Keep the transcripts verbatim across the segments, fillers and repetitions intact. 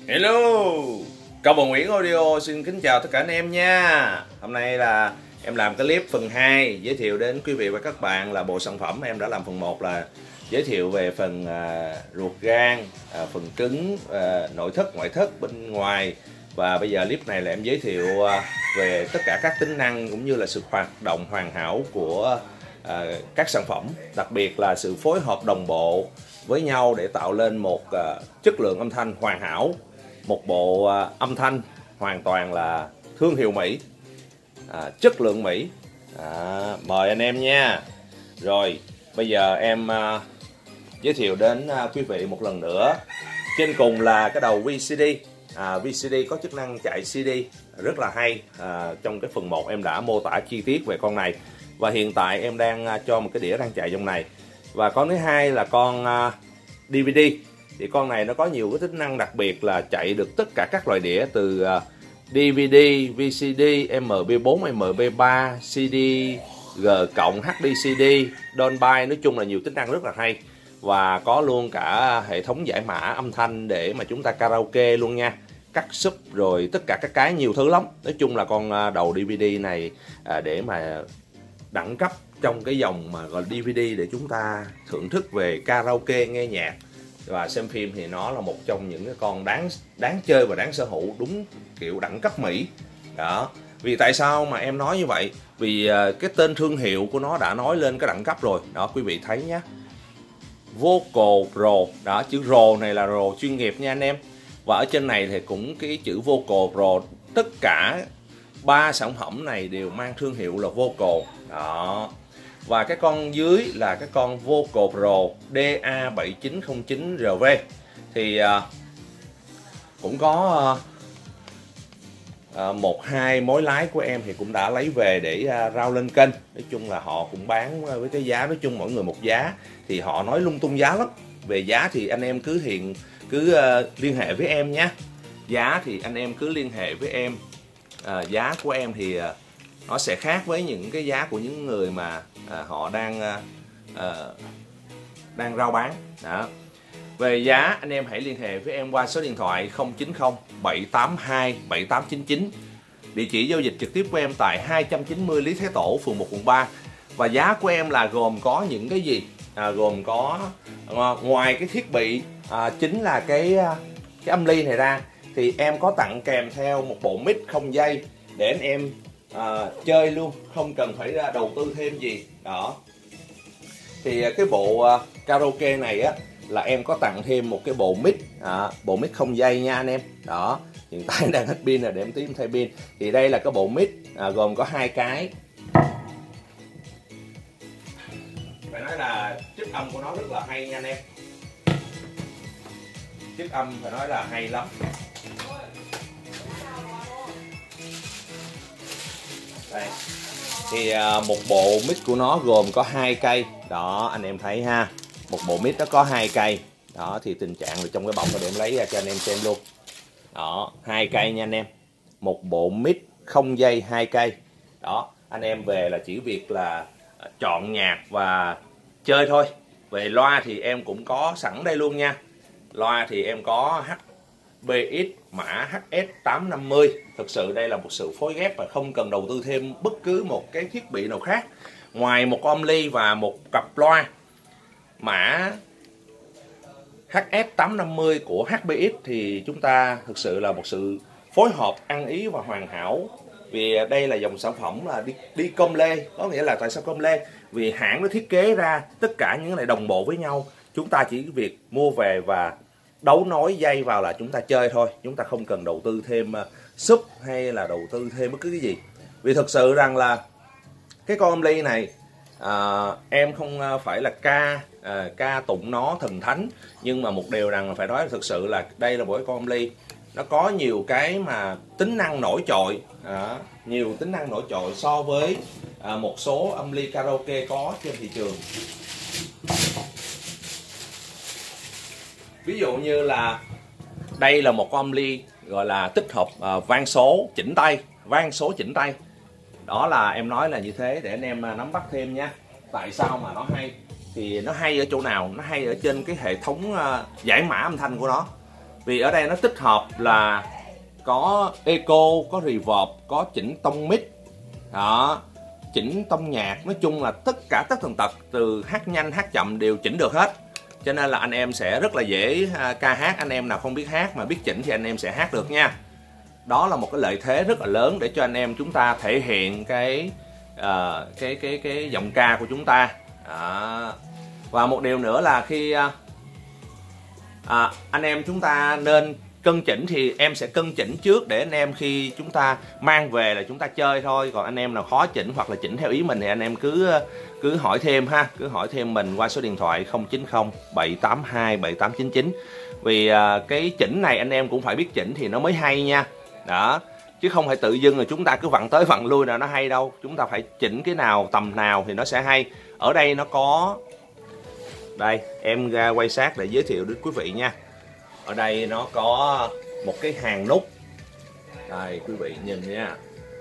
Hello, Cao Bồ Nguyễn Audio xin kính chào tất cả anh em nha. Hôm nay là em làm cái clip phần hai giới thiệu đến quý vị và các bạn là bộ sản phẩm em đã làm phần một là giới thiệu về phần à, ruột gan, à, phần trứng, à, nội thất, ngoại thất bên ngoài. Và bây giờ clip này là em giới thiệu à, về tất cả các tính năng cũng như là sự hoạt động hoàn hảo của à, các sản phẩm, đặc biệt là sự phối hợp đồng bộ với nhau để tạo lên một à, chất lượng âm thanh hoàn hảo, một bộ à, âm thanh hoàn toàn là thương hiệu Mỹ, à, chất lượng Mỹ. À, mời anh em nha. Rồi bây giờ em à, giới thiệu đến à, quý vị một lần nữa. Trên cùng là cái đầu vê xê đê. à, vê xê đê có chức năng chạy xê đê rất là hay. à, Trong cái phần một em đã mô tả chi tiết về con này, và hiện tại em đang à, cho một cái đĩa đang chạy trong này. Và con thứ hai là con à, đê vê đê. Thì con này nó có nhiều cái tính năng đặc biệt là chạy được tất cả các loại đĩa, từ uh, đê vê đê, vê xê đê, em pê bốn, em pê ba, xê đê, G cộng, hát đê xê đê, Dolby, nói chung là nhiều tính năng rất là hay. Và có luôn cả hệ thống giải mã âm thanh để mà chúng ta karaoke luôn nha, cắt sub rồi tất cả các cái nhiều thứ lắm. Nói chung là con đầu đê vê đê này à, để mà đẳng cấp trong cái dòng mà gọi đê vê đê để chúng ta thưởng thức về karaoke, nghe nhạc và xem phim, thì nó là một trong những cái con đáng đáng chơi và đáng sở hữu, đúng kiểu đẳng cấp Mỹ đó. Vì tại sao mà em nói như vậy? Vì uh, cái tên thương hiệu của nó đã nói lên cái đẳng cấp rồi đó, quý vị thấy nhé. Vocal Pro đó, chữ Pro này là Pro chuyên nghiệp nha anh em. Và ở trên này thì cũng cái chữ Vocal Pro. Tất cả ba sản phẩm này đều mang thương hiệu là Vocal đó. Và cái con dưới là cái con Vocal Pro đê a bảy chín không chín rờ vê. Thì uh, cũng có uh, uh, một hai mối lái của em thì cũng đã lấy về để uh, rao lên kênh. Nói chung là họ cũng bán với cái giá, nói chung mỗi người một giá, thì họ nói lung tung giá lắm. Về giá thì anh em cứ hiện cứ uh, liên hệ với em nhé. Giá thì anh em cứ liên hệ với em. uh, Giá của em thì uh, nó sẽ khác với những cái giá của những người mà à, họ đang à, à, đang rao bán đó. Về giá anh em hãy liên hệ với em qua số điện thoại không chín không bảy tám hai bảy tám chín chín. Địa chỉ giao dịch trực tiếp của em tại hai trăm chín mươi Lý Thái Tổ, phường một, quận ba. Và giá của em là gồm có những cái gì? À, gồm có à, ngoài cái thiết bị à, chính là cái cái âm ly này ra, thì em có tặng kèm theo một bộ mic không dây để anh em À, chơi luôn, không cần phải ra đầu tư thêm gì đó. Thì cái bộ uh, karaoke này á là em có tặng thêm một cái bộ mic, à, bộ mic không dây nha anh em đó. Hiện tại đang hết pin rồi, để em tí em thay pin. Thì đây là cái bộ mic à, gồm có hai cái. Phải nói là chất âm của nó rất là hay nha anh em. Chất âm phải nói là hay lắm. Đây. Thì à, một bộ mic của nó gồm có hai cây đó, anh em thấy ha. Một bộ mic nó có hai cây đó, thì tình trạng là trong cái bọc để em lấy ra cho anh em xem luôn đó. Hai cây nha anh em, một bộ mic không dây hai cây đó. Anh em về là chỉ việc là chọn nhạc và chơi thôi. Về loa thì em cũng có sẵn đây luôn nha. Loa thì em có hát bê ích mã hát ét tám năm mươi. Thực sự đây là một sự phối ghép và không cần đầu tư thêm bất cứ một cái thiết bị nào khác ngoài một âm ly và một cặp loa mã hát ét tám năm mươi của hát bê ích. Thì chúng ta thực sự là một sự phối hợp ăn ý và hoàn hảo. Vì đây là dòng sản phẩm là đi, đi com lê. Có nghĩa là tại sao com lê? Vì hãng nó thiết kế ra tất cả những cái này đồng bộ với nhau. Chúng ta chỉ việc mua về và đấu nối dây vào là chúng ta chơi thôi. Chúng ta không cần đầu tư thêm sub hay là đầu tư thêm bất cứ cái gì. Vì thực sự rằng là cái con âm ly này à, em không phải là ca à, ca tụng nó thần thánh, nhưng mà một điều rằng là phải nói là thực sự là đây là một cái con âm ly nó có nhiều cái mà tính năng nổi trội, à, nhiều tính năng nổi trội so với à, một số âm ly karaoke có trên thị trường. Ví dụ như là đây là một con âm ly gọi là tích hợp uh, vang số chỉnh tay, vang số chỉnh tay. Đó là em nói là như thế để anh em nắm bắt thêm nha. Tại sao mà nó hay? Thì nó hay ở chỗ nào? Nó hay ở trên cái hệ thống uh, giải mã âm thanh của nó. Vì ở đây nó tích hợp là có eco, có reverb, có chỉnh tông mic đó, chỉnh tông nhạc, nói chung là tất cả tất tần tật từ hát nhanh hát chậm đều chỉnh được hết. Cho nên là anh em sẽ rất là dễ ca hát. Anh em nào không biết hát mà biết chỉnh thì anh em sẽ hát được nha. Đó là một cái lợi thế rất là lớn để cho anh em chúng ta thể hiện cái uh, cái cái cái giọng ca của chúng ta. Đó. Và một điều nữa là khi uh, à, anh em chúng ta nên cân chỉnh thì em sẽ cân chỉnh trước để anh em khi chúng ta mang về là chúng ta chơi thôi. Còn anh em nào khó chỉnh hoặc là chỉnh theo ý mình thì anh em cứ cứ hỏi thêm ha, cứ hỏi thêm mình qua số điện thoại không chín không bảy tám hai bảy tám chín chín. Vì à, cái chỉnh này anh em cũng phải biết chỉnh thì nó mới hay nha. Đó, chứ không phải tự dưng rồi chúng ta cứ vặn tới vặn lui là nó hay đâu. Chúng ta phải chỉnh cái nào tầm nào thì nó sẽ hay. Ở đây nó có, đây em ra quay sát để giới thiệu đến quý vị nha. Ở đây nó có một cái hàng nút. Đây quý vị nhìn nha.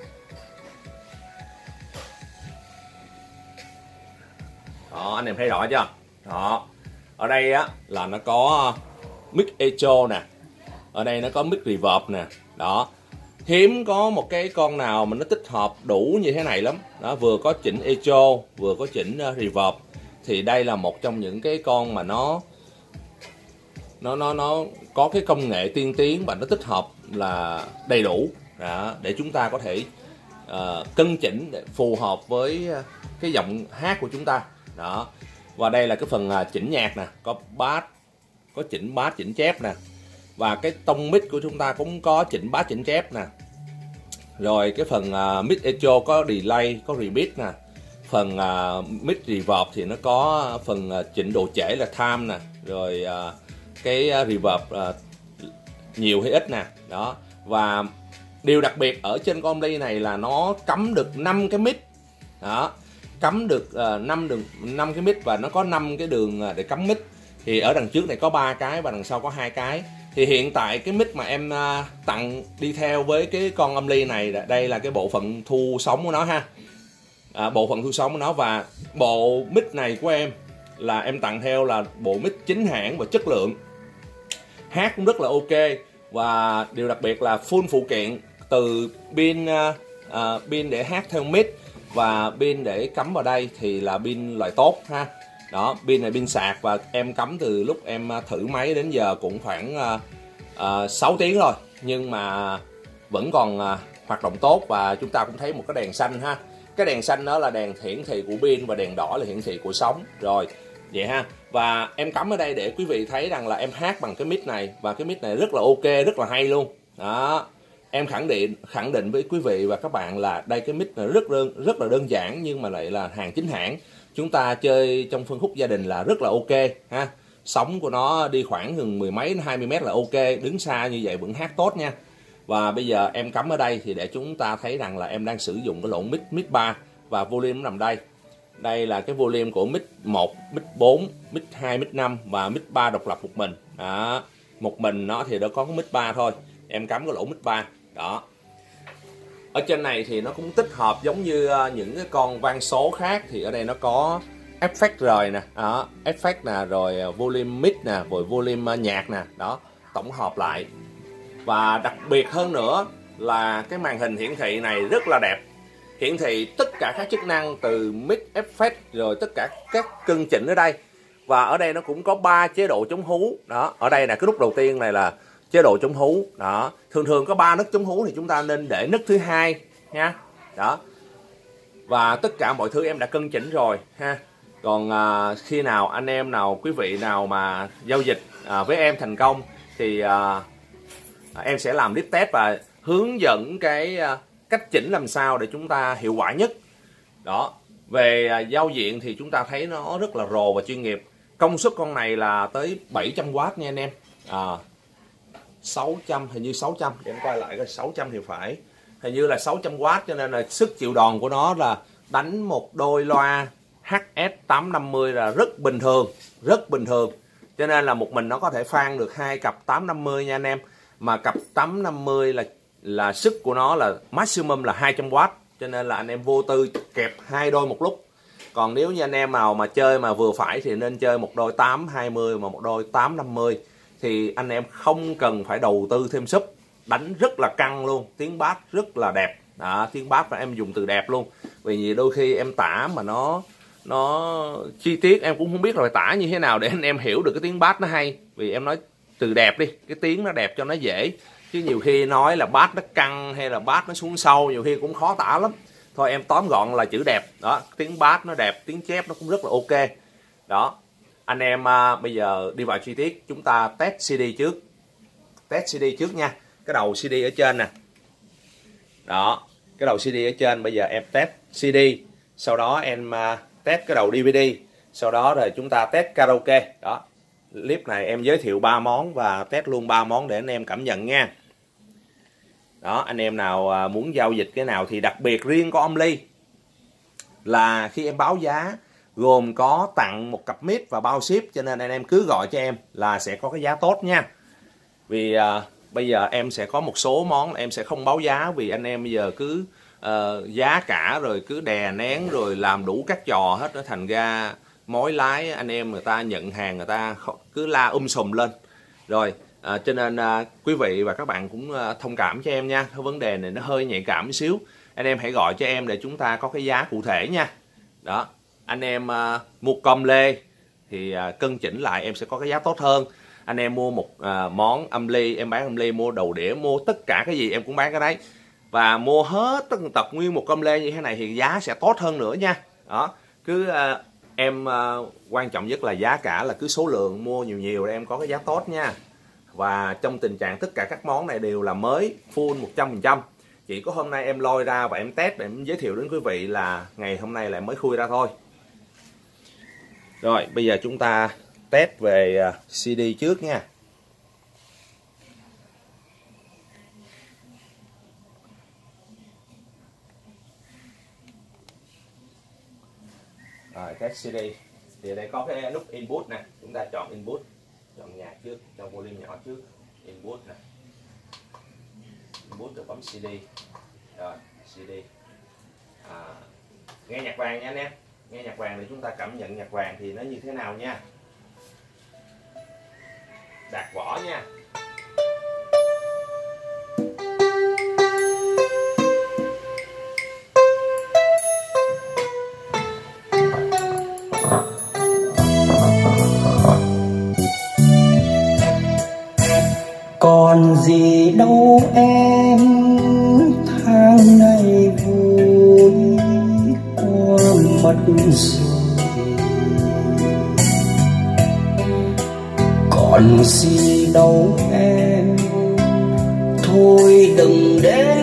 Đó, anh em thấy rõ chưa? Đó. Ở đây á là nó có mic echo nè. Ở đây nó có mic reverb nè. Đó. Hiếm có một cái con nào mà nó tích hợp đủ như thế này lắm. Đó, vừa có chỉnh echo, vừa có chỉnh reverb. Thì đây là một trong những cái con mà nó nó nó nó có cái công nghệ tiên tiến và nó tích hợp là đầy đủ. Đó, để chúng ta có thể uh, cân chỉnh để phù hợp với cái giọng hát của chúng ta. Đó. Và đây là cái phần uh, chỉnh nhạc nè, có bass, có chỉnh bass chỉnh chép nè. Và cái tông mic của chúng ta cũng có chỉnh bass chỉnh chép nè. Rồi cái phần uh, mic echo có delay, có repeat nè. Phần uh, mic reverb thì nó có phần uh, chỉnh độ trễ là time nè. Rồi uh, cái uh, reverb uh, nhiều hay ít nè. Đó. Và điều đặc biệt ở trên con ly này là nó cắm được năm cái mic. Đó. Cắm được uh, năm đường năm cái mic và nó có năm cái đường uh, để cắm mic. Thì ở đằng trước này có ba cái và đằng sau có hai cái. Thì hiện tại cái mic mà em uh, tặng đi theo với cái con âm ly này, đây là cái bộ phận thu sóng của nó ha. À, bộ phận thu sóng của nó, và bộ mic này của em là em tặng theo là bộ mic chính hãng và chất lượng. Hát cũng rất là ok. Và điều đặc biệt là full phụ kiện, từ pin uh, uh, pin để hát theo mic và pin để cắm vào đây thì là pin loại tốt ha. Đó, pin này pin sạc và em cắm từ lúc em thử máy đến giờ cũng khoảng uh, uh, sáu tiếng rồi, nhưng mà vẫn còn uh, hoạt động tốt. Và chúng ta cũng thấy một cái đèn xanh ha. Cái đèn xanh đó là đèn hiển thị của pin và đèn đỏ là hiển thị của sóng. Rồi, vậy ha. Và em cắm ở đây để quý vị thấy rằng là em hát bằng cái mic này, và cái mic này rất là ok, rất là hay luôn. Đó. Em khẳng định khẳng định với quý vị và các bạn là đây cái mic này rất đơn rất là đơn giản nhưng mà lại là hàng chính hãng. Chúng ta chơi trong phân khúc gia đình là rất là ok ha. Sóng của nó đi khoảng gần mười mấy hai mươi mét là ok, đứng xa như vậy vẫn hát tốt nha. Và bây giờ em cắm ở đây thì để chúng ta thấy rằng là em đang sử dụng cái lỗ mic mic ba và volume nó nằm đây. Đây là cái volume của mic một, mic bốn, mic hai, mic năm và mic ba độc lập một mình. Đó. Một mình nó thì nó có mic ba thôi. Em cắm cái lỗ mic ba. Đó. Ở trên này thì nó cũng tích hợp giống như những cái con vang số khác, thì ở đây nó có effect rồi nè, đó, effect nè, rồi volume mic nè, rồi volume nhạc nè, đó, tổng hợp lại. Và đặc biệt hơn nữa là cái màn hình hiển thị này rất là đẹp. Hiển thị tất cả các chức năng từ mic, effect rồi tất cả các cân chỉnh ở đây. Và ở đây nó cũng có ba chế độ chống hú. Đó, ở đây là cái nút đầu tiên này là chế độ chống hú. Đó, thường thường có ba nút chống hú thì chúng ta nên để nút thứ hai nha. Đó. Và tất cả mọi thứ em đã cân chỉnh rồi ha. Còn à, khi nào anh em nào, quý vị nào mà giao dịch à, với em thành công thì à, em sẽ làm clip test và hướng dẫn cái à, cách chỉnh làm sao để chúng ta hiệu quả nhất. Đó. Về à, giao diện thì chúng ta thấy nó rất là rồ và chuyên nghiệp. Công suất con này là tới bảy trăm oát nha anh em. À, sáu trăm, hình như sáu trăm, để em quay lại coi, sáu trăm thì phải, hình như là sáu trăm oát, cho nên là sức chịu đòn của nó là đánh một đôi loa hát ét tám năm mươi là rất bình thường, rất bình thường. Cho nên là một mình nó có thể phan được hai cặp tám năm mươi nha anh em. Mà cặp tám năm mươi là là sức của nó là maximum là hai trăm oát, cho nên là anh em vô tư kẹp hai đôi một lúc. Còn nếu như anh em nào mà chơi mà vừa phải thì nên chơi một đôi tám hai mươi và một đôi tám năm mươi. thì anh em không cần phải đầu tư thêm sub, đánh rất là căng luôn, tiếng bass rất là đẹp. Đó, tiếng bass và em dùng từ đẹp luôn, vì đôi khi em tả mà nó nó chi tiết em cũng không biết là tả như thế nào để anh em hiểu được cái tiếng bass nó hay. Vì em nói từ đẹp đi, cái tiếng nó đẹp cho nó dễ, chứ nhiều khi nói là bass nó căng hay là bass nó xuống sâu nhiều khi cũng khó tả lắm. Thôi em tóm gọn là chữ đẹp. Đó, tiếng bass nó đẹp, tiếng chép nó cũng rất là ok. Đó, anh em à, bây giờ đi vào chi tiết, chúng ta test xê đê trước. Test xê đê trước nha. Cái đầu xê đê ở trên nè. Đó, cái đầu xê đê ở trên, bây giờ em test xê đê, sau đó em uh, test cái đầu đê vê đê, sau đó rồi chúng ta test karaoke. Đó, clip này em giới thiệu ba món và test luôn ba món để anh em cảm nhận nha. Đó, anh em nào uh, muốn giao dịch cái nào thì đặc biệt riêng có Omly là khi em báo giá gồm có tặng một cặp mic và bao ship, cho nên anh em cứ gọi cho em là sẽ có cái giá tốt nha. Vì uh, bây giờ em sẽ có một số món em sẽ không báo giá, vì anh em bây giờ cứ uh, giá cả rồi cứ đè nén rồi làm đủ các trò hết, nó thành ra mối lái anh em người ta nhận hàng người ta cứ la um sùm lên rồi. À, cho nên à, quý vị và các bạn cũng à, thông cảm cho em nha. Cái vấn đề này nó hơi nhạy cảm một xíu, anh em hãy gọi cho em để chúng ta có cái giá cụ thể nha. Đó, anh em à, mua com lê thì à, cân chỉnh lại em sẽ có cái giá tốt hơn. Anh em mua một à, món âm ly, em bán âm ly, mua đầu đĩa, mua tất cả cái gì em cũng bán cái đấy, và mua hết tất tật nguyên một com lê như thế này thì giá sẽ tốt hơn nữa nha. Đó, cứ à, em à, quan trọng nhất là giá cả, là cứ số lượng mua nhiều nhiều để em có cái giá tốt nha. Và trong tình trạng tất cả các món này đều là mới full một trăm phần trăm. Chỉ có hôm nay em lôi ra và em test để em giới thiệu đến quý vị là ngày hôm nay lại mới khui ra thôi. Rồi bây giờ chúng ta test về xê đê trước nha. Rồi test xê đê thì ở đây có cái nút input nè, chúng ta chọn input, chọn nhạc trước, cho volume nhỏ trước, input nè, input rồi bấm xê đê. Rồi xê đê à, nghe nhạc vàng nha anh em, nghe nhạc vàng để chúng ta cảm nhận nhạc vàng thì nó như thế nào nha. Đạt vỏ nha. Còn gì đâu em, tháng ngày vui qua mất rồi. Còn gì đâu em, thôi đừng đến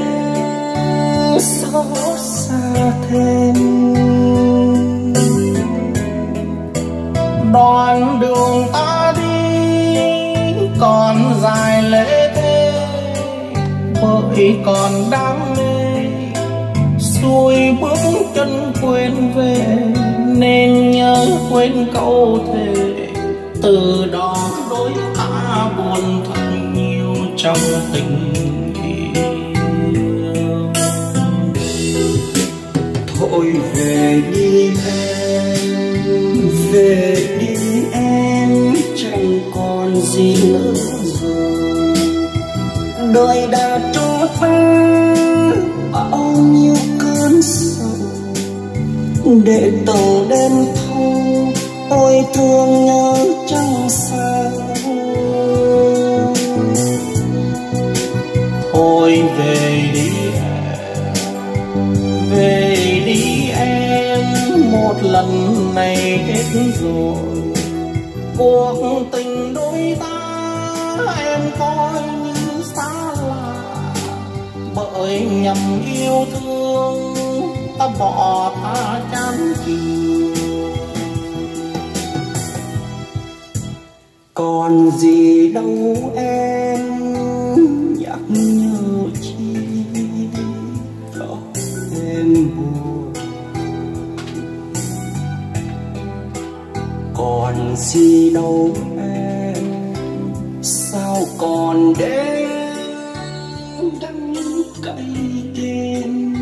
xót xa thêm. Đoạn đường ta đi còn dài lễ thế, bởi còn đam mê xuôi bước chân quên về, nên nhớ quên câu thề. Từ đó đôi ta buồn thật nhiều trong tình yêu. Thôi về đi em, về đi em, chẳng còn gì nữa rồi. Đời đã trôi qua bao nhiêu cơn sầu, để từng đêm thâu ôi thương nhớ chẳng sao. Ôi về đi em, về đi em, một lần này hết rồi. Cuộc tình đôi ta em coi như xa lạ, bởi nhầm yêu thương ta bỏ ta chán chường. Còn gì đâu em, nhắc nhở chi cho em buồn. Còn gì đâu em, sao còn đến đắng cay thêm.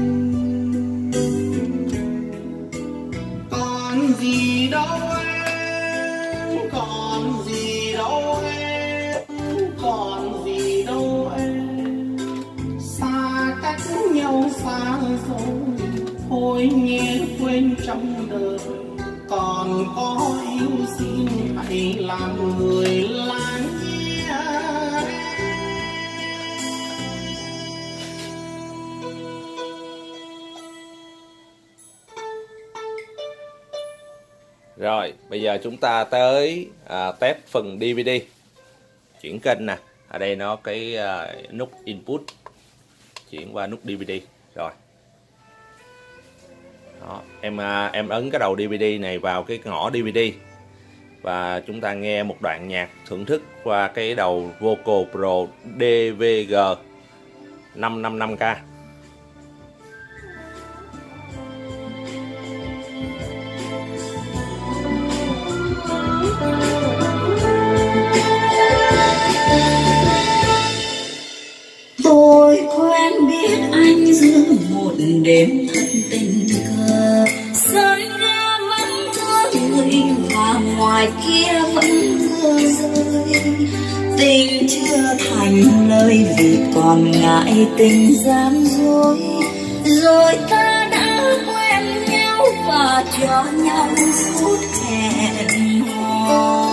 Còn gì đâu em, còn gì đâu em, làm người láng nghe. Rồi, bây giờ chúng ta tới à, test phần đê vê đê. Chuyển kênh nè. Ở đây nó cái à, nút input. Chuyển qua nút đê vê đê. Rồi. Đó, em à, em ấn cái đầu đê vê đê này vào cái ngõ đê vê đê. Và chúng ta nghe một đoạn nhạc thưởng thức qua cái đầu Vocal Pro đê vê giê năm năm năm K. Tôi quen biết anh giữa một đêm thật tình cờ, rơi ra vẫn thương người và ngoài kia vẫn mưa rơi. Tình chưa thành lời vì còn ngại tình gian dối, rồi ta đã quen nhau và cho nhau phút hẹn hò.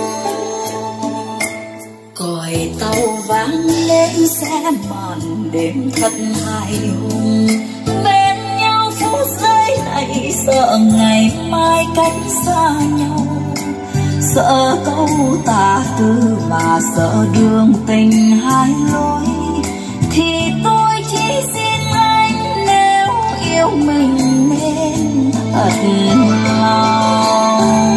Còi tàu vang lên sẽ màn đêm thật hài hùng, bên nhau phút giây này sợ ngày mai cách xa nhau, sợ câu tà tư và sợ đường tình hai lối. Thì tôi chỉ xin anh nếu yêu mình nên thật lòng.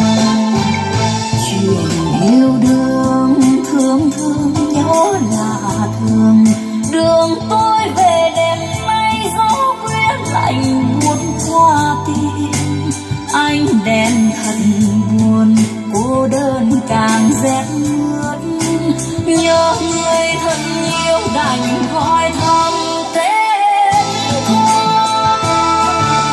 Chuyện yêu đương thương thương nhớ là thương, đường tôi về đêm nay gió khuya lạnh buốt qua tim. Anh đèn thật buồn, cô đơn càng rét mướt, nhớ người thân yêu đành gọi thầm tên thôi.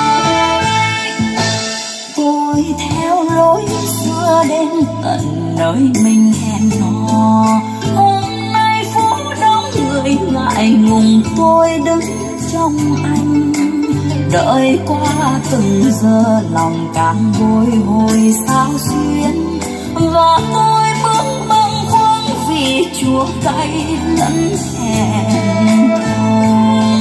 Tôi theo lối xưa đến tận nơi mình hẹn hò, hôm nay phố đông người ngại ngùng tôi đứng trong anh. Đợi qua từng giờ lòng càng bồi hồi sao xuyên, và tôi bước bâng khuâng vì chua cay lẫn hẹn hò.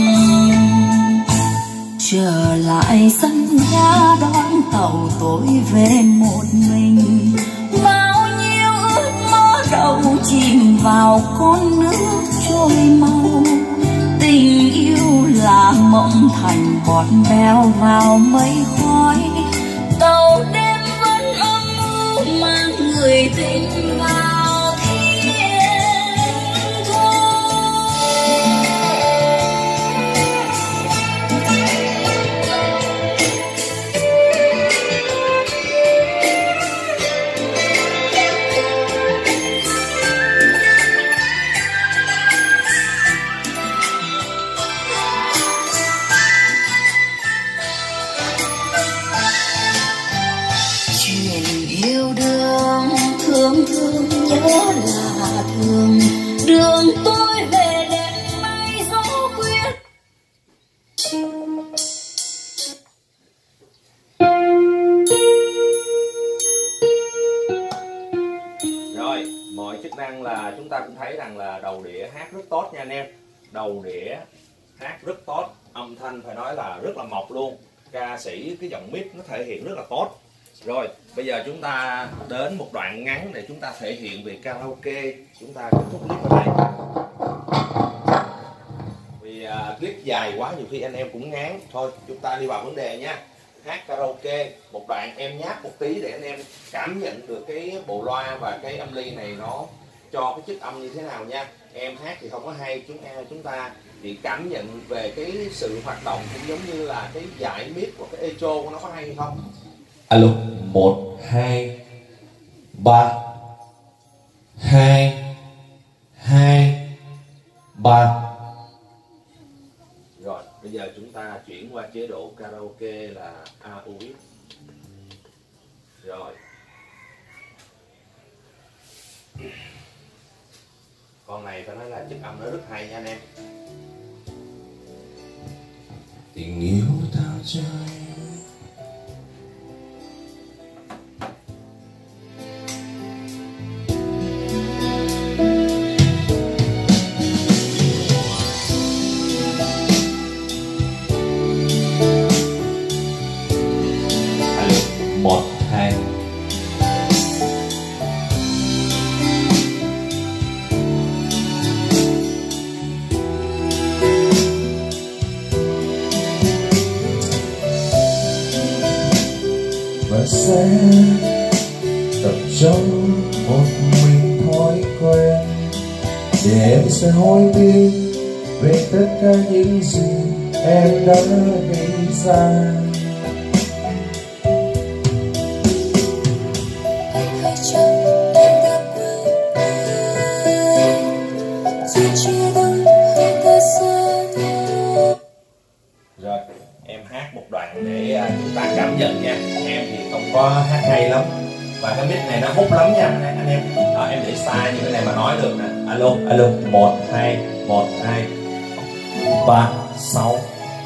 Trở lại sân ga đón tàu tôi về một mình, bao nhiêu ước mơ đầu chìm vào con nước trôi mau. Tình yêu là mộng thành bọt bèo vào mây khói, tàu đêm vẫn âm u mang người tình vào thiên thu. Thương thương nhớ là thương, đường tôi về đêm nay gió khuya. Rồi, mọi chức năng là chúng ta cũng thấy rằng là đầu đĩa hát rất tốt nha anh em. Đầu đĩa hát rất tốt, âm thanh phải nói là rất là mộc luôn. Ca sĩ cái giọng mic nó thể hiện rất là tốt. Rồi, bây giờ chúng ta đến một đoạn ngắn để chúng ta thể hiện về karaoke. Chúng ta kết thúc clip ở đây. Vì uh, clip dài quá nhiều khi anh em cũng ngán. Thôi, chúng ta đi vào vấn đề nha. Hát karaoke, một đoạn em nháp một tí để anh em cảm nhận được cái bộ loa và cái âm ly này nó cho cái chất âm như thế nào nha. Em hát thì không có hay, chúng chúng ta chỉ cảm nhận về cái sự hoạt động, cũng giống như là cái dải mic của cái echo của nó có hay hay không. Alo, một, hai, ba, hai, hai, ba. Rồi, bây giờ chúng ta chuyển qua chế độ karaoke là a u ích. Rồi. Con này phải nói là chất âm nó rất hay nha anh em. Tình yêu tao chơi Để em sẽ hối tiếc về tất cả những gì em đã gây ra. Rồi, em hát một đoạn để uh, chúng ta cảm nhận nha. Em thì không có hát hay lắm và cái mic này nó hút lắm nha anh, anh em. À, em để sai như thế này mà nói được nè. Alo, alo, một hai một hai ba sáu.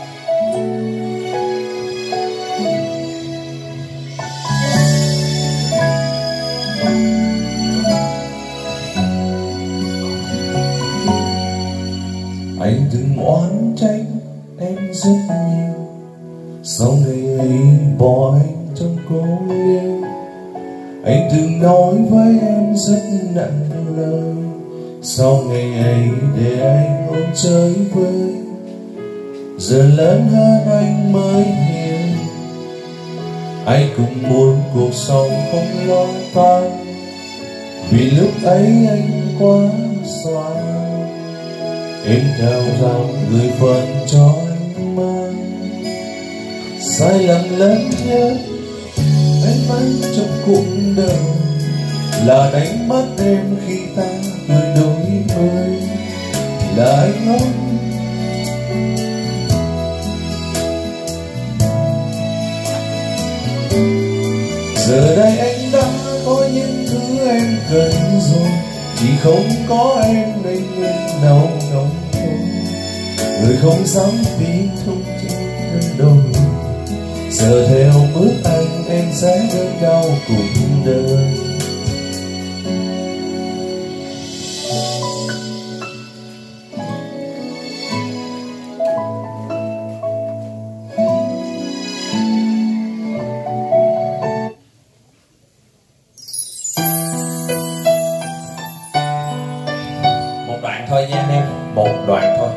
Anh từng oán trách em rất nhiều, sau ngày ấy bỏ anh trong cô liêu. Anh từng nói với em rất nặng lời, sau ngày ấy để anh ôm chơi vơi. Giờ lớn hơn anh mới hiểu, anh cũng muốn cuộc sống không lo toan, vì lúc ấy anh quá xoan. Em cao rằng gửi phần cho anh mang, sai lầm lớn nhất em mang trong cuộc đời là đánh mất em khi ta cười đôi mươi. Là anh ngốc giờ đây anh đã có những thứ em cần rồi, chỉ không có em nên người nào nóng thôi. Người không dám tin thông trên thân đôi, giờ theo bước anh em sẽ đớn đau cuộc đời. Một đoạn thôi nha anh em, một đoạn thôi.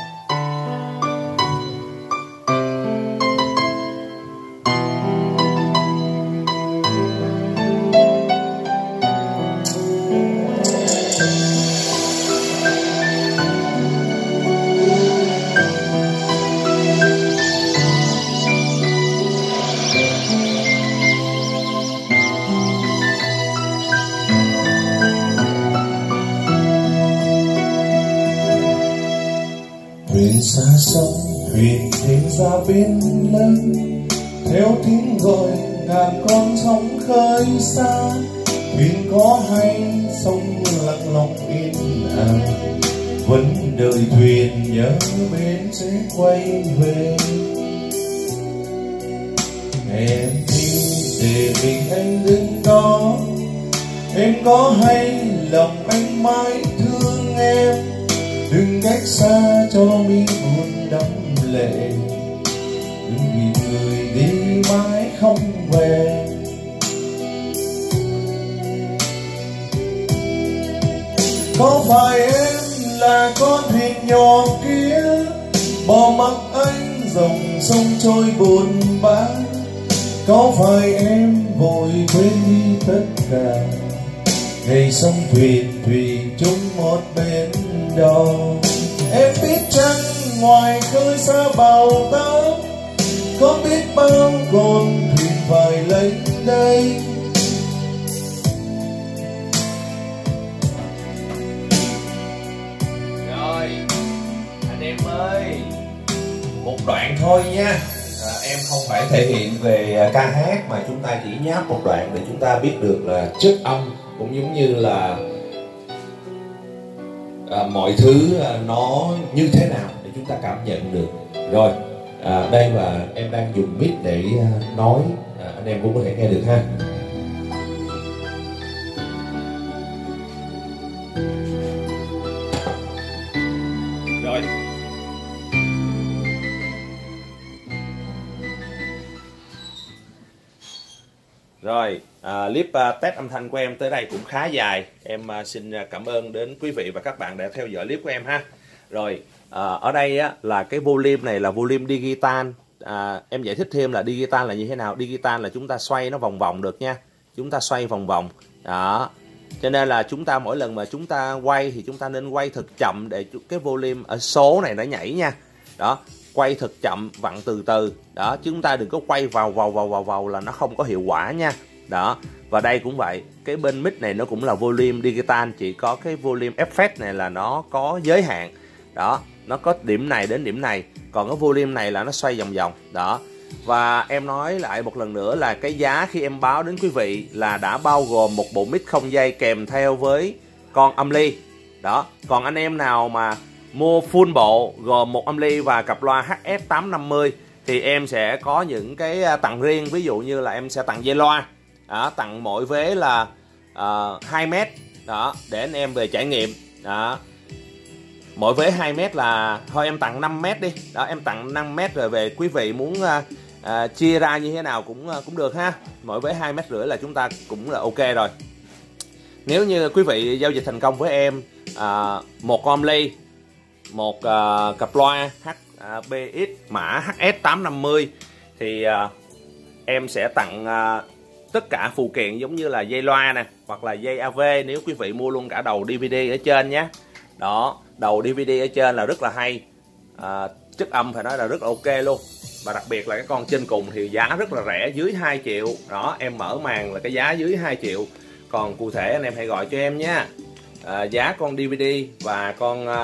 Thuyền xa sông, thuyền thêm ra bên lớn, theo tiếng gọi ngàn con sóng khơi xa. Thuyền có hay sông lặng lòng yên ả, vẫn đợi thuyền nhớ bên sẽ quay về. Em đi để mình anh đứng đó, em có hay lòng anh mãi thương em. Đừng cách xa cho mi buồn đắm lệ, đừng vì người đi mãi không về. Có phải em là con thuyền nhỏ kia bỏ mặc anh dòng sông trôi buồn bã? Có phải em vội quên đi tất cả ngày sông thuyền thủy chung một bên đó? Em biết chăng ngoài khơi xa bào táp, có biết bao con thuyền phải lấy đây. Rồi anh em ơi, một đoạn thôi nha. À, em không phải thể hiện về ca hát mà chúng ta chỉ nháp một đoạn để chúng ta biết được là chất âm cũng giống như là à, mọi thứ à, nó như thế nào để chúng ta cảm nhận được. Rồi à, đây và em đang dùng mic để à, nói, à, anh em cũng có thể nghe được ha. Rồi Rồi, à, clip à, test âm thanh của em tới đây cũng khá dài. Em à, xin cảm ơn đến quý vị và các bạn đã theo dõi clip của em ha. Rồi, à, ở đây á, là cái volume này là volume digital. À, em giải thích thêm là digital là như thế nào. Digital là chúng ta xoay nó vòng vòng được nha. Chúng ta xoay vòng vòng. Đó. Cho nên là chúng ta mỗi lần mà chúng ta quay thì chúng ta nên quay thật chậm để cái volume ở số này nó nhảy nha. Đó, quay thật chậm, vặn từ từ. Đó, chứ chúng ta đừng có quay vào vào vào vào vào là nó không có hiệu quả nha. Đó, và đây cũng vậy, cái bên mic này nó cũng là volume digital, chỉ có cái volume effect này là nó có giới hạn. Đó, nó có điểm này đến điểm này, còn cái volume này là nó xoay vòng vòng. Đó. Và em nói lại một lần nữa là cái giá khi em báo đến quý vị là đã bao gồm một bộ mic không dây kèm theo với con âm ly. Đó, còn anh em nào mà mua full bộ gồm một âm ly và cặp loa H S tám năm mươi thì em sẽ có những cái tặng riêng, ví dụ như là em sẽ tặng dây loa. Đó, tặng mỗi vế là uh, hai mét. Đó, để anh em về trải nghiệm. Đó. Mỗi vế hai mét là thôi em tặng năm mét đi. Đó, em tặng năm mét rồi về quý vị muốn uh, uh, chia ra như thế nào cũng uh, cũng được ha. Mỗi vế hai mét rưỡi là chúng ta cũng là ok rồi. Nếu như quý vị giao dịch thành công với em uh, một con ly, một uh, cặp loa H B X mã H S tám năm mươi thì uh, em sẽ tặng uh, tất cả phụ kiện giống như là dây loa nè, hoặc là dây a vê nếu quý vị mua luôn cả đầu đê vê đê ở trên nhé. Đó, đầu đê vê đê ở trên là rất là hay, à, chất âm phải nói là rất là ok luôn. Và đặc biệt là cái con trên cùng thì giá rất là rẻ, dưới hai triệu. Đó, em mở màn là cái giá dưới hai triệu. Còn cụ thể anh em hãy gọi cho em nha. à, Giá con đê vê đê và con à,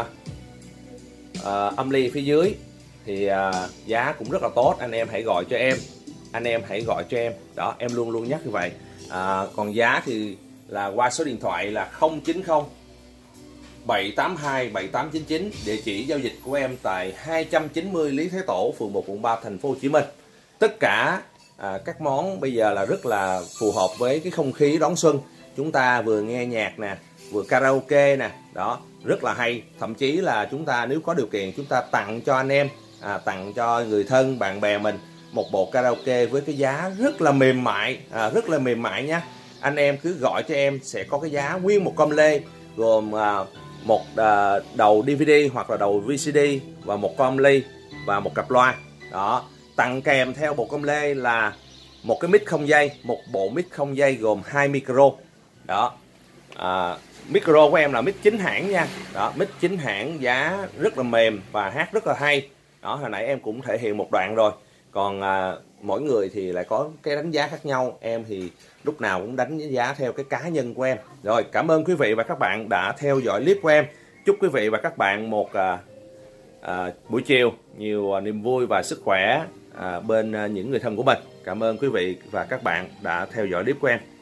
à, âm ly phía dưới thì à, giá cũng rất là tốt. Anh em hãy gọi cho em. Anh em hãy gọi cho em. Đó, em luôn luôn nhắc như vậy. à, Còn giá thì là qua số điện thoại là không chín không bảy tám hai bảy tám chín chín. Địa chỉ giao dịch của em tại hai trăm chín mươi Lý Thái Tổ, phường một, quận ba, thành phố Hồ Chí Minh. Tất cả à, các món bây giờ là rất là phù hợp với cái không khí đón xuân. Chúng ta vừa nghe nhạc nè, vừa karaoke nè. Đó, rất là hay. Thậm chí là chúng ta nếu có điều kiện chúng ta tặng cho anh em, à, tặng cho người thân, bạn bè mình một bộ karaoke với cái giá rất là mềm mại, à, rất là mềm mại nha. Anh em cứ gọi cho em sẽ có cái giá nguyên một com lê gồm à, một à, đầu đê vê đê hoặc là đầu vê xê đê và một com ly và một cặp loa. Đó, tặng kèm theo bộ com lê là một cái mic không dây, một bộ mic không dây gồm hai micro. Đó, à, micro của em là mic chính hãng nha. Đó, mic chính hãng, giá rất là mềm và hát rất là hay. Đó, hồi nãy em cũng thể hiện một đoạn rồi. Còn à, mỗi người thì lại có cái đánh giá khác nhau. Em thì lúc nào cũng đánh giá theo cái cá nhân của em. Rồi, cảm ơn quý vị và các bạn đã theo dõi clip của em. Chúc quý vị và các bạn một à, à, buổi chiều nhiều à, niềm vui và sức khỏe à, bên à, những người thân của mình. Cảm ơn quý vị và các bạn đã theo dõi clip của em.